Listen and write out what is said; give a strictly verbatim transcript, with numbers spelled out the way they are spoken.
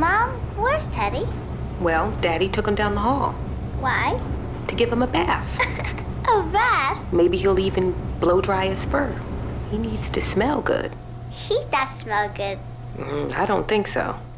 Mom, where's Teddy? Well, Daddy took him down the hall. Why? To give him a bath. A bath? Maybe he'll even blow dry his fur. He needs to smell good. He does smell good. Mm, I don't think so.